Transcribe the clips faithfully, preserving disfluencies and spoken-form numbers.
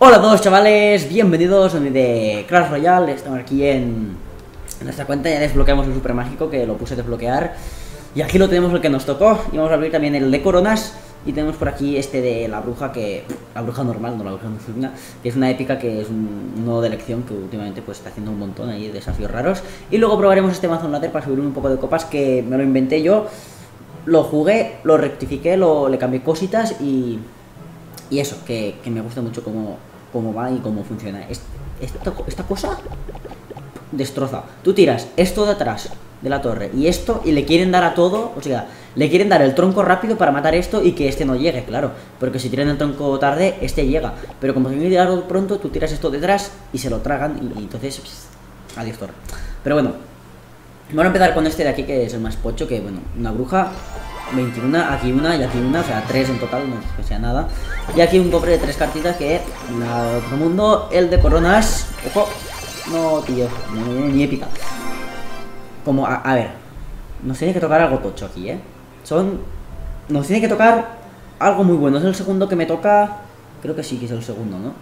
Hola a todos chavales, bienvenidos a mi de Clash Royale. Estamos aquí en, en nuestra cuenta, ya desbloqueamos el super mágico que lo puse a desbloquear. Y aquí lo tenemos el que nos tocó. Y vamos a abrir también el de coronas. Y tenemos por aquí este de la bruja que... La bruja normal, no la bruja nocturna, que es una épica, que es un, un nodo de elección que últimamente pues está haciendo un montón ahí de desafíos raros. Y luego probaremos este Amazon Ladder para subir un poco de copas, que me lo inventé yo. Lo jugué, lo rectifiqué, lo, le cambié cositas y... Y eso, que, que me gusta mucho cómo, cómo va y cómo funciona. Esta, esta cosa destroza. Tú tiras esto de atrás de la torre y esto, y le quieren dar a todo. O sea, le quieren dar el tronco rápido para matar esto y que este no llegue, claro. Porque si tiran el tronco tarde, este llega. Pero como tienen que tirarlo pronto, tú tiras esto detrás y se lo tragan. Y, y entonces, pss, adiós torre. Pero bueno, vamos a empezar con este de aquí, que es el más pocho. Que bueno, una bruja, veintiuno, aquí una y aquí una, o sea, tres en total, no es que sea nada. Y aquí un cofre de tres cartitas que nada de otro mundo, el de coronas. Ojo, no, tío, no, no, ni épica. Como, a, a ver, nos tiene que tocar algo tocho aquí, eh. Son, nos tiene que tocar algo muy bueno. Es el segundo que me toca, creo que sí que es el segundo, ¿no?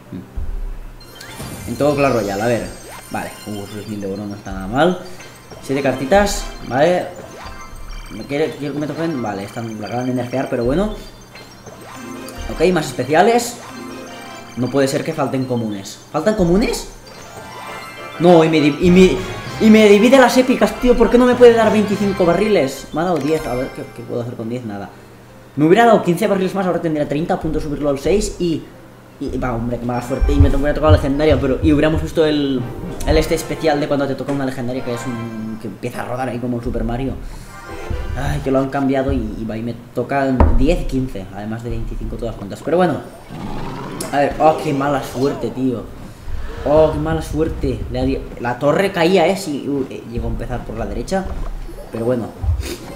En todo Clash Royale, a ver, vale, uh, seis mil de oro no está nada mal. Siete cartitas, vale. ¿Me quiere, quiero que me toquen? Vale, están, la acaban de nerfear, pero bueno. Ok, más especiales. No puede ser que falten comunes. ¿Faltan comunes? No, y me, y me, y me divide las épicas, tío. ¿Por qué no me puede dar veinticinco barriles? Me ha dado diez, a ver, ¿qué, qué puedo hacer con diez? Nada. Me hubiera dado quince barriles más, ahora tendría treinta, a punto de subirlo al seis y... Y va, hombre, que me haga suerte. Y me hubiera tocado la legendaria, pero... Y hubiéramos visto el, el este especial de cuando te toca una legendaria, que es un... que empieza a rodar ahí como el Super Mario. Ay, que lo han cambiado y, y, y me tocan diez y quince, además de veinticinco todas juntas. Pero bueno, a ver, oh, qué mala suerte, tío. Oh, qué mala suerte. La, la torre caía, eh, si uh, eh, llegó a empezar por la derecha. Pero bueno,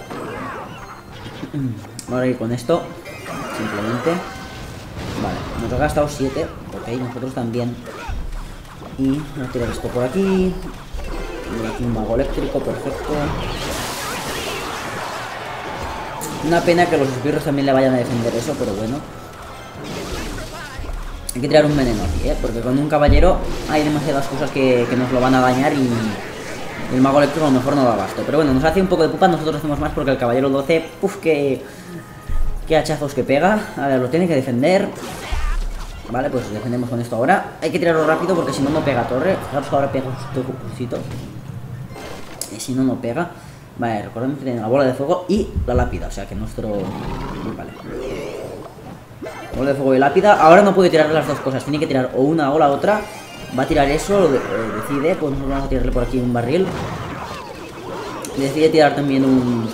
vamos a ir con esto, simplemente. Vale, nos ha gastado siete, ok, nosotros también. Y vamos a tirar esto por aquí. Por aquí un mago eléctrico, perfecto. Una pena que los esbirros también le vayan a defender eso, pero bueno. Hay que tirar un veneno aquí, ¿eh? Porque con un caballero hay demasiadas cosas que, que nos lo van a dañar y el mago eléctrico a lo mejor no da abasto. Pero bueno, nos hace un poco de pupa, nosotros hacemos más porque el caballero doce, uff, que... Qué hachazos que pega. A ver, lo tiene que defender. Vale, pues defendemos con esto ahora. Hay que tirarlo rápido porque si no, no pega torre. Fijaros que ahora pega un poquito. Y si no, no pega. Vale, recordemos que tiene la bola de fuego y la lápida, o sea que nuestro... Vale. Bola de fuego y lápida. Ahora no puede tirar las dos cosas, tiene que tirar o una o la otra. Va a tirar eso, lo de, eh, decide, pues nosotros vamos a tirarle por aquí un barril. Decide tirar también un...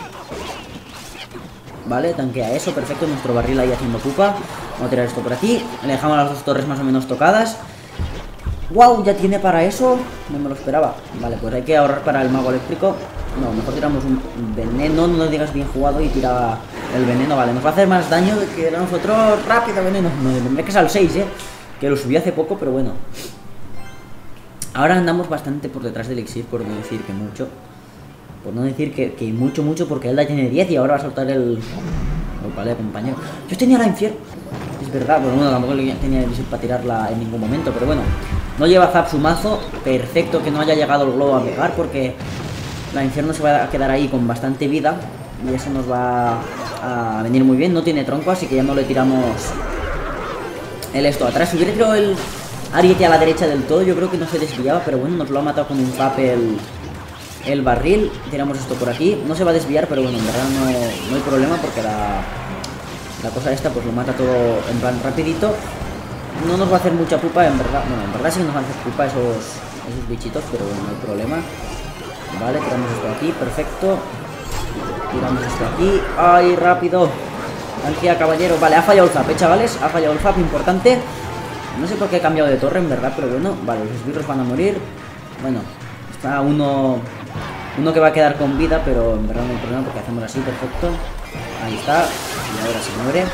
Vale, tanquea eso, perfecto, nuestro barril ahí haciendo pupa. Vamos a tirar esto por aquí, le dejamos las dos torres más o menos tocadas. ¡Wow! ¿Ya tiene para eso? No me lo esperaba. Vale, pues hay que ahorrar para el mago eléctrico. No, mejor tiramos un veneno, no lo digas bien jugado y tira el veneno. Vale, nos va a hacer más daño de que nosotros. Rápido, veneno. No, tendré que ser al seis, eh. Que lo subí hace poco, pero bueno. Ahora andamos bastante por detrás del elixir, por no decir que mucho. Por no decir que, que mucho, mucho, porque Elda tiene diez y ahora va a soltar el... Oh, vale, compañero. Yo tenía la infierno. Es verdad, pero bueno, tampoco tenía elixir para tirarla en ningún momento, pero bueno. No lleva zap su mazo, perfecto que no haya llegado el globo a pegar porque la infierno se va a quedar ahí con bastante vida y eso nos va a venir muy bien. No tiene tronco, así que ya no le tiramos el esto atrás. Si hubiera tirado el ariete a la derecha del todo, yo creo que no se desviaba, pero bueno, nos lo ha matado con un zap el, el barril. Tiramos esto por aquí, no se va a desviar, pero bueno, en verdad no, no hay problema porque la, la cosa esta pues lo mata todo en plan rapidito. No nos va a hacer mucha pupa, en verdad. Bueno, en verdad sí que nos van a hacer pupa esos, esos bichitos, pero bueno, no hay problema. Vale, tiramos esto aquí, perfecto. Tiramos esto aquí. ¡Ay, rápido! Tanquea, caballero. Vale, ha fallado el zap, ¿eh, chavales? Ha fallado el zap, importante. No sé por qué he cambiado de torre, en verdad, pero bueno. Vale, los esbirros van a morir. Bueno, está uno... Uno que va a quedar con vida, pero en verdad no hay problema porque hacemos así, perfecto. Ahí está. Y ahora se muere.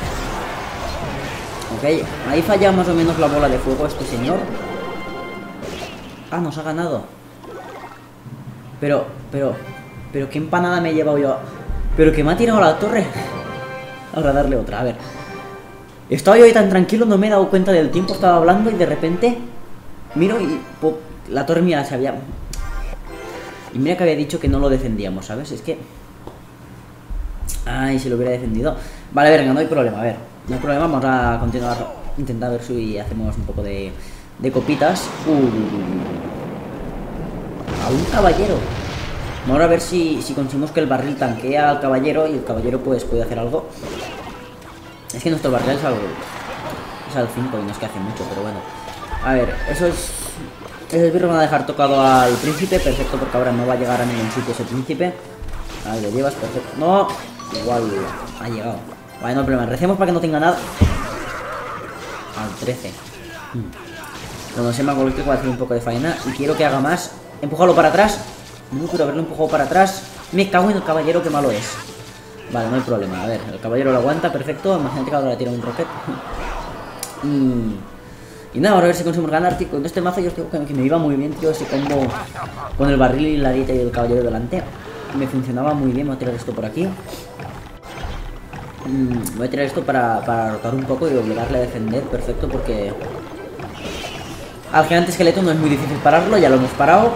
Ok, ahí falla más o menos la bola de fuego este señor. Ah, nos ha ganado. Pero, pero, pero qué empanada me he llevado yo. Pero que me ha tirado a la torre. Ahora darle otra, a ver. Estaba yo ahí tan tranquilo, no me he dado cuenta del tiempo, estaba hablando y de repente miro y po, la torre mía se había... Y mira que había dicho que no lo defendíamos, ¿sabes? Es que... Ay, si lo hubiera defendido. Vale, a ver, no hay problema, a ver. No hay problema, vamos a continuar. Intentar ver si hacemos un poco de, de copitas. Uh, a un caballero. Vamos a ver si, si conseguimos que el barril tanquea al caballero y el caballero pues puede hacer algo. Es que nuestro barril es al, es al cinco y no es que hace mucho, pero bueno. A ver, eso es... Ese esbirro me va a dejar tocado al príncipe, perfecto, porque ahora no va a llegar a ningún sitio ese príncipe. Ahí lo llevas, perfecto. No, igual ha llegado. Vale, no hay problema. Recemos para que no tenga nada. Al trece. Cuando se me haga que va a hacer un poco de faena. Y quiero que haga más. Empújalo para atrás. No quiero haberlo empujado para atrás. Me cago en el caballero, que malo es. Vale, no hay problema. A ver, el caballero lo aguanta, perfecto. Imagínate que ahora le tira un rocket. Y... Y nada, ahora a ver si conseguimos ganar, tío. Con este mazo yo digo que me iba muy bien, tío. Ese combo con el barril y la arieta y el caballero delante. Me funcionaba muy bien. Voy a tirar esto por aquí. Mm, voy a tirar esto para, para rotar un poco y obligarle a defender. Perfecto, porque al gigante esqueleto no es muy difícil pararlo. Ya lo hemos parado.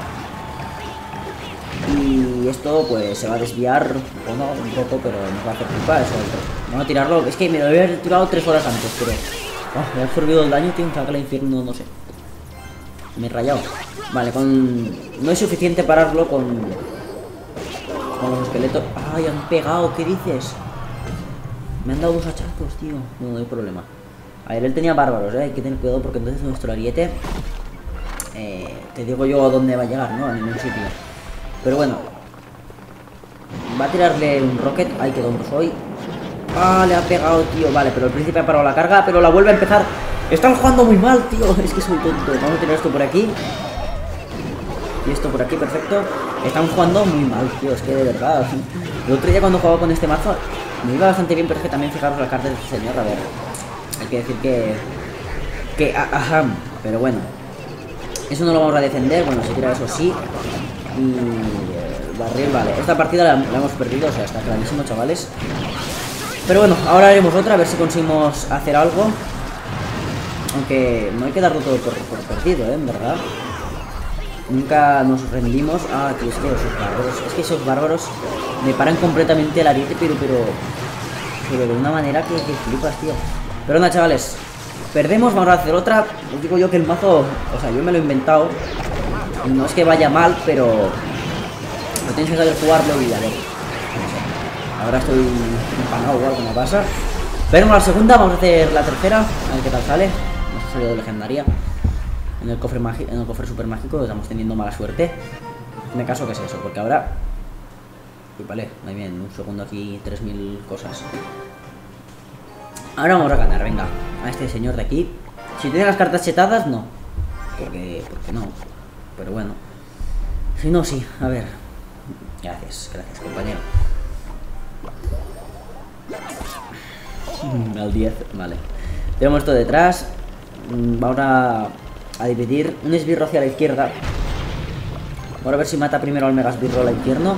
Y esto pues se va a desviar o no, un poco, pero nos va a hacer culpa eso. Vamos a tirarlo. Es que me lo había tirado tres horas antes, pero... Oh, me ha absorbido el daño, tío, que el infierno, no sé. Me he rayado. Vale, con... No es suficiente pararlo con... Con los esqueletos. ¡Ay, han pegado! ¿Qué dices? Me han dado dos hachazos, tío. No, no hay problema. A ver, él tenía bárbaros, ¿eh? Hay que tener cuidado porque entonces nuestro ariete... Eh, te digo yo a dónde va a llegar, ¿no? A ningún sitio. Pero bueno. Va a tirarle un rocket. ¡Ay, qué tonto soy! Ah, le ha pegado, tío. Vale, pero el príncipe ha parado la carga, pero la vuelve a empezar. Están jugando muy mal, tío. Es que soy tonto. Vamos a tirar esto por aquí. Y esto por aquí, perfecto. Están jugando muy mal, tío. Es que de verdad. El otro día cuando jugaba con este mazo me iba bastante bien, pero es que también fijaros la carta de este señor. A ver, hay que decir que... Que... Ajá. Pero bueno. Eso no lo vamos a defender. Bueno, se tira eso sí. Y... El barril, vale. Esta partida la, la hemos perdido. O sea, está clarísimo, chavales. Pero bueno, ahora haremos otra, a ver si conseguimos hacer algo. Aunque no hay que darlo todo por, por perdido, ¿eh? En verdad. Nunca nos rendimos. Ah, tío, es que esos bárbaros... Es que esos bárbaros me paran completamente el ariete, pero, pero... Pero de una manera que, que flipas, tío. Pero nada, chavales. Perdemos, vamos a hacer otra. Os digo yo que el mazo... O sea, yo me lo he inventado. No es que vaya mal, pero... No tienes que saber jugarlo y a ver... Ahora estoy empanado o algo me pasa. Veremos la segunda, vamos a hacer la tercera. A ver qué tal sale. Nos ha salido de legendaria. En el cofre mágico, en el cofre super mágico estamos teniendo mala suerte. Me caso que es eso, porque ahora... Y vale, muy bien, un segundo aquí, tres mil cosas. Ahora vamos a ganar, venga. A este señor de aquí. Si tiene las cartas chetadas, no. Porque, porque no. Pero bueno. Si no, sí, a ver. Gracias, gracias, compañero. Al diez, vale. Tenemos esto detrás. Vamos a, a dividir un esbirro hacia la izquierda. Vamos a ver si mata primero al mega esbirro al infierno.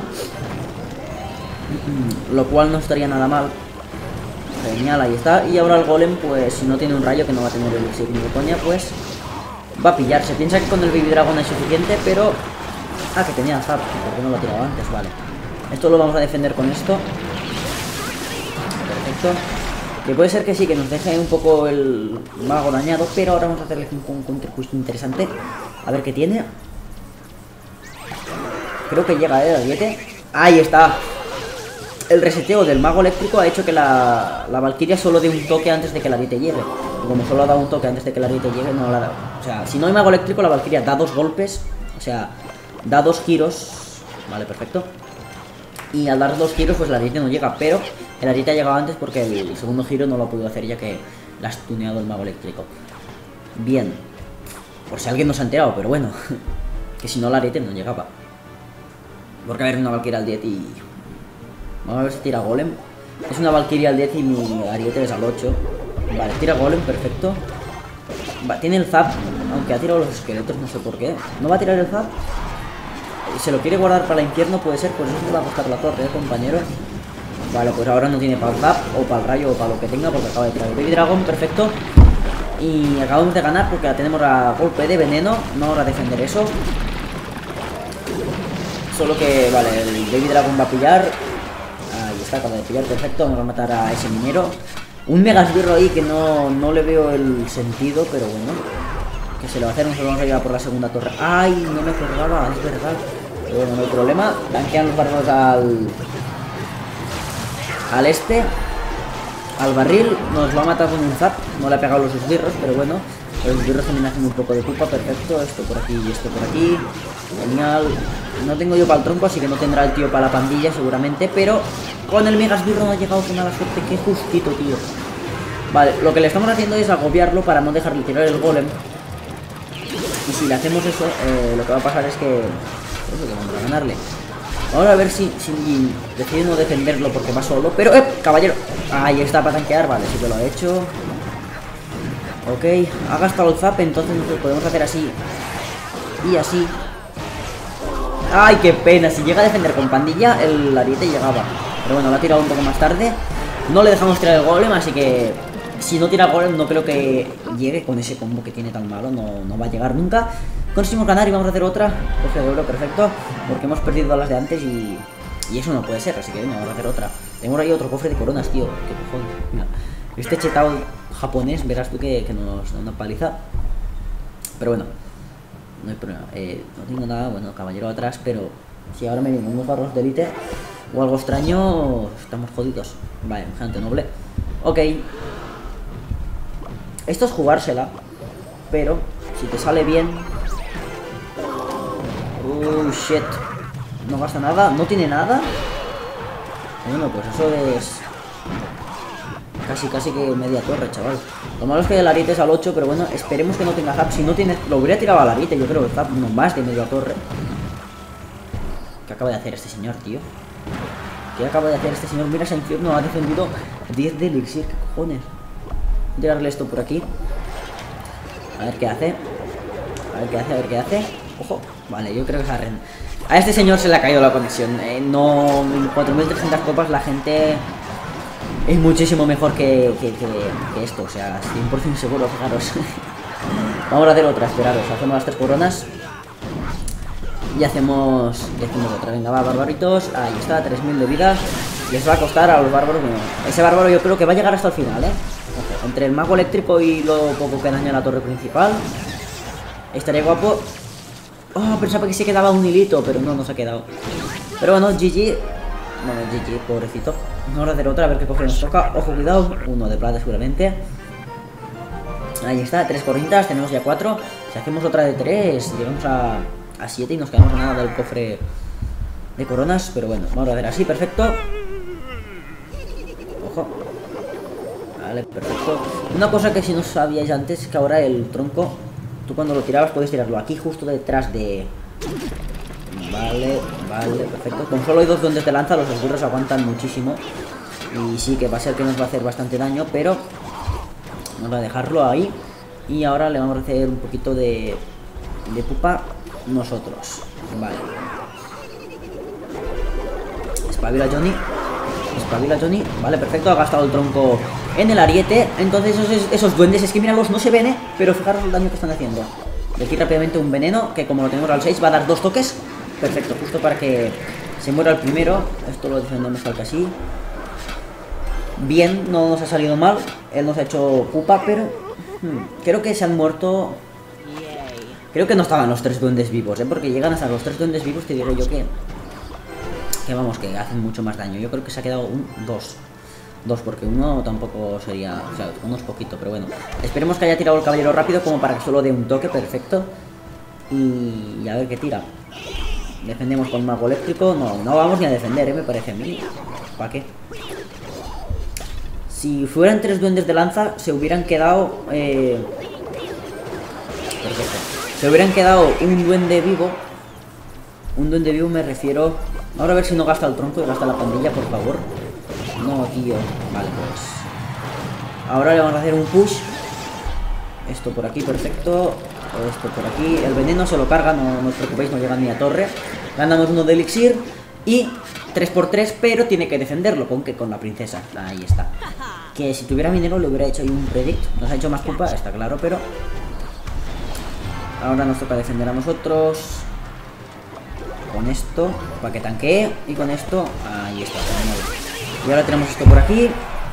Lo cual no estaría nada mal. Genial, ahí está. Y ahora el golem, pues si no tiene un rayo, que no va a tener el elixir ni de coña, pues va a pillar. Se piensa que con el baby dragon es suficiente, pero... Ah, que tenía zap. ¿Por qué no lo ha tirado antes? Vale. Esto lo vamos a defender con esto. Perfecto. Que puede ser que sí, que nos deje un poco el mago dañado, pero ahora vamos a hacerle un counterpush interesante. A ver qué tiene. Creo que llega, ¿eh? El ariete. Ahí está. El reseteo del mago eléctrico ha hecho que la, la valquiria solo dé un toque antes de que el ariete llegue. Y como solo ha dado un toque antes de que el ariete llegue, no la da. O sea, si no hay mago eléctrico, la valquiria da dos golpes. O sea, da dos giros. Vale, perfecto. Y al dar dos giros, pues el ariete no llega, pero el ariete ha llegado antes porque el segundo giro no lo ha podido hacer ya que la ha stuneado el mago eléctrico. Bien. Por si alguien no se ha enterado, pero bueno. Que si no, el ariete no llegaba. Porque a ver, una valquiria al diez y... Vamos a ver si tira golem. Es una valquiria al diez y mi ariete es al ocho. Vale, tira golem, perfecto. Va, tiene el zap, aunque ha tirado los esqueletos, no sé por qué. ¿No va a tirar el zap? Se lo quiere guardar para el infierno, puede ser, pues eso le va a costar la torre, ¿eh, compañero? Vale, pues ahora no tiene para el zap o para el rayo o para lo que tenga porque acaba de traer el Baby Dragon, perfecto. Y acabamos de ganar porque la tenemos a golpe de veneno. No ahora a defender eso. Solo que, vale, el Baby Dragon va a pillar. Ahí está, acaba de pillar, perfecto. Vamos a matar a ese minero. Un mega esbirro ahí que no, no le veo el sentido, pero bueno. Que se le va a hacer, nos vamos a llevar por la segunda torre. ¡Ay! No me acordaba, es verdad. Pero bueno, no hay problema. Tanquean los bárbaros al... Al este. Al barril. Nos lo ha matado con un zap. No le ha pegado los esbirros, pero bueno. Los esbirros también hacen un poco de culpa. Perfecto. Esto por aquí y esto por aquí. Genial. No tengo yo para el tronco, así que no tendrá el tío para la pandilla seguramente. Pero con el mega esbirro no ha llegado con mala suerte. Qué justito, tío. Vale, lo que le estamos haciendo es agobiarlo para no dejarle tirar el golem. Y si le hacemos eso, eh, lo que va a pasar es que... Eso, que vamos a ganarle. Ahora a ver si, si decide no defenderlo porque va solo. Pero, ¡eh! Caballero. Ahí está para tanquear. Vale, sí que lo ha hecho. Ok, ha gastado el zap, entonces nosotros podemos hacer así. Y así. ¡Ay, qué pena! Si llega a defender con pandilla, el ariete llegaba. Pero bueno, lo ha tirado un poco más tarde. No le dejamos tirar el golem, así que... Si no tira el golem, no creo que llegue con ese combo que tiene tan malo. No, no va a llegar nunca. Conseguimos ganar y vamos a hacer otra. Cofre de oro, perfecto. Porque hemos perdido a las de antes y... Y eso no puede ser, así que venga, vamos a hacer otra. Tenemos ahí otro cofre de coronas, tío. Qué cojones. Mira. Este chetao japonés, verás tú que, que nos da una paliza. Pero bueno, no hay problema. Eh, no tengo nada, bueno, caballero atrás, pero si ahora me vienen unos barros de élite o algo extraño, estamos jodidos. Vale, gente noble. Ok. Esto es jugársela, pero si te sale bien... Oh, shit. No gasta nada, no tiene nada. Bueno, pues eso es... Casi, casi que media torre, chaval. Lo malo es que el ariete es al ocho, pero bueno, esperemos que no tenga zap. Si no tiene... Lo hubiera tirado al ariete, yo creo que está no más de media torre. ¿Qué acaba de hacer este señor, tío? ¿Qué acaba de hacer este señor? Mira, ese infierno ha defendido diez de elixir, ¿qué cojones? Voy a tirarle esto por aquí. A ver qué hace. A ver qué hace, a ver qué hace. Ojo, vale, yo creo que se ha rendido. A este señor se le ha caído la conexión. eh, No, en cuatro mil trescientas copas la gente es muchísimo mejor que, que, que, que esto. O sea, cien por cien seguro, fijaros. Vamos a hacer otra, esperaros. Hacemos las tres coronas. Y hacemos, y hacemos otra. Venga, va, barbaritos. Ahí está, tres mil de vida. Les va a costar a los bárbaros. Bueno, ese bárbaro yo creo que va a llegar hasta el final, ¿eh? Ojo, entre el mago eléctrico y lo poco que daña la torre principal. Estaría guapo. Oh, pensaba que se quedaba un hilito, pero no, no se ha quedado. Pero bueno, G G. Bueno, G G, pobrecito. Vamos a hacer otra, a ver qué cofre nos toca. Ojo, cuidado. Uno de plata seguramente. Ahí está, tres corritas, tenemos ya cuatro. Si hacemos otra de tres, llegamos a, a siete y nos quedamos a nada del cofre de coronas. Pero bueno, vamos a hacer así, perfecto. Ojo. Vale, perfecto. Una cosa que si no sabíais antes es que ahora el tronco, tú cuando lo tirabas puedes tirarlo aquí justo detrás de... Vale, vale, perfecto. Con solo hay dos duendes de lanza, los esbirros aguantan muchísimo. Y sí que va a ser que nos va a hacer bastante daño, pero vamos a dejarlo ahí. Y ahora le vamos a hacer un poquito de, de pupa nosotros. Vale. Espabila Johnny. Espabila Johnny. Vale, perfecto, ha gastado el tronco en el ariete. Entonces esos, esos duendes, es que míralos, no se ven, ¿eh? Pero fijaros el daño que están haciendo. De aquí rápidamente un veneno, que como lo tenemos al seis va a dar dos toques. Perfecto, justo para que se muera el primero. Esto lo defendemos tal que así. Bien, no nos ha salido mal. Él nos ha hecho pupa, pero hmm, creo que se han muerto. Creo que no estaban los tres duendes vivos, ¿eh? Porque llegan hasta los tres duendes vivos, te diré yo que Que vamos, que hacen mucho más daño. Yo creo que se ha quedado un dos. Dos, porque uno tampoco sería... O sea, uno es poquito, pero bueno. Esperemos que haya tirado el caballero rápido como para que solo dé un toque, perfecto. Y, y a ver qué tira. Defendemos con mago eléctrico. No, no vamos ni a defender, ¿eh? Me parece a mí. ¿Para qué? Si fueran tres duendes de lanza, se hubieran quedado... Eh... Perfecto. Se hubieran quedado un duende vivo. Un duende vivo me refiero... Ahora a ver si no gasta el tronco y gasta la pandilla, por favor. No, tío. Vale, pues... Ahora le vamos a hacer un push. Esto por aquí, perfecto. Esto por aquí. El veneno se lo carga, no, no os preocupéis, no llega ni a torre. Ganamos uno de elixir. Y tres por tres, pero tiene que defenderlo. ¿Con qué? Con la princesa. Ahí está. Que si tuviera minero le hubiera hecho ahí un predict. Nos ha hecho más culpa, está claro, pero... Ahora nos toca defender a nosotros. Con esto, para que tanquee. Y con esto, ahí está. Y ahora tenemos esto por aquí.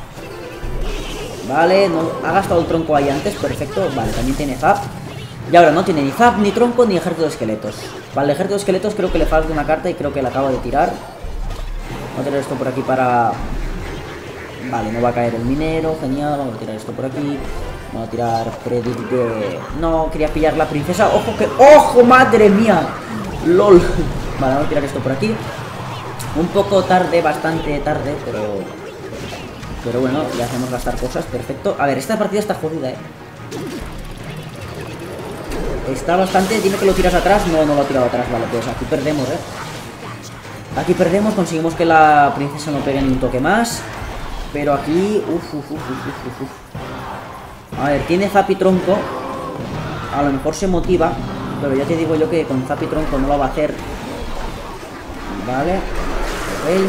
Vale, no, ha gastado el tronco ahí antes, perfecto. Vale, también tiene zap. Y ahora no tiene ni zap, ni tronco, ni ejército de esqueletos. Vale, el ejército de esqueletos creo que le falta una carta y creo que la acabo de tirar. Voy a tirar esto por aquí para... Vale, no va a caer el minero, genial. Vamos a tirar esto por aquí. Vamos a tirar predict de... No, quería pillar la princesa. ¡Ojo que... ¡Ojo, madre mía! ¡Lol! Vale, vamos a tirar esto por aquí. Un poco tarde, bastante tarde, pero... Pero bueno, le hacemos gastar cosas, perfecto. A ver, esta partida está jodida, eh. Está bastante... Dime que lo tiras atrás. No, no lo ha tirado atrás, vale, pues aquí perdemos, eh. Aquí perdemos, conseguimos que la princesa no pegue ni un toque más. Pero aquí... Uf, uf, uf, uf, uf, uf. A ver, tiene zap y tronco. A lo mejor se motiva, pero ya te digo yo que con zap y tronco no lo va a hacer. Vale. Ok.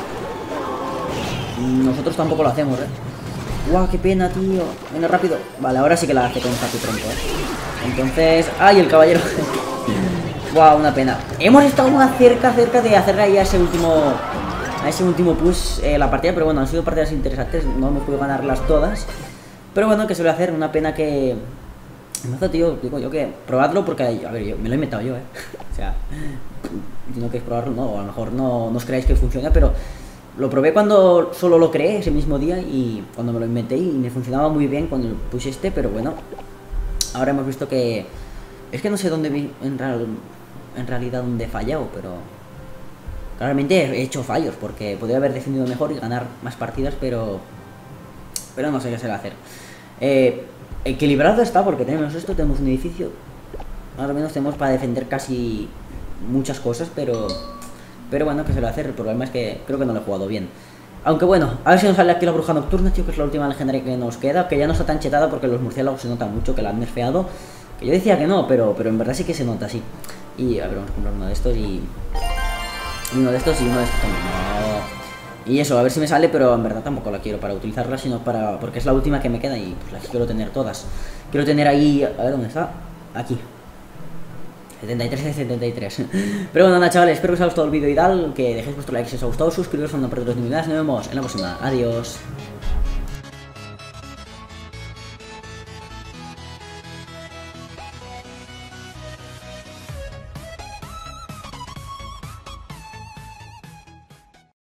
Nosotros tampoco lo hacemos, eh. Guau, qué pena, tío. Venga, rápido. Vale, ahora sí que la hace con zap y tronco, eh. Entonces... ¡Ay, el caballero! Guau, una pena. Hemos estado más cerca, cerca de hacer ahí a ese último... A ese último push eh, la partida, pero bueno, han sido partidas interesantes. No hemos podido ganarlas todas. Pero bueno, que se le va a hacer. Una pena que... Mazo, tío, digo yo que probadlo porque, a ver, yo me lo he inventado yo, eh. O sea, si no queréis probarlo, no, o a lo mejor no, no os creáis que funciona, pero lo probé cuando solo lo creé ese mismo día y cuando me lo inventé y me funcionaba muy bien con el push este, pero bueno, ahora hemos visto que... Es que no sé dónde vi, en, real, en realidad dónde he fallado, pero... Claramente he hecho fallos porque podría haber defendido mejor y ganar más partidas, pero... Pero no sé qué se va a hacer. Eh... Equilibrado está porque tenemos esto, tenemos un edificio. Más o menos tenemos para defender casi muchas cosas, pero pero bueno, que se lo va a hacer. El problema es que creo que no lo he jugado bien. Aunque bueno, a ver si nos sale aquí la bruja nocturna, tío, que es la última legendaria que nos queda. Que ya no está tan chetada porque los murciélagos se nota mucho que la han nerfeado. Que yo decía que no, pero, pero en verdad sí que se nota así. Y a ver, vamos a comprar uno de estos y... y uno de estos y uno de estos también. No. Y eso, a ver si me sale, pero en verdad tampoco la quiero para utilizarla, sino para... porque es la última que me queda y pues las quiero tener todas. Quiero tener ahí... A ver, ¿dónde está? Aquí. setenta y tres de setenta y tres. Pero bueno, nada, chavales, espero que os haya gustado el vídeo y tal. Que dejéis vuestro like si os ha gustado, suscribiros, no perderos ni nada. Nos vemos en la próxima. Adiós.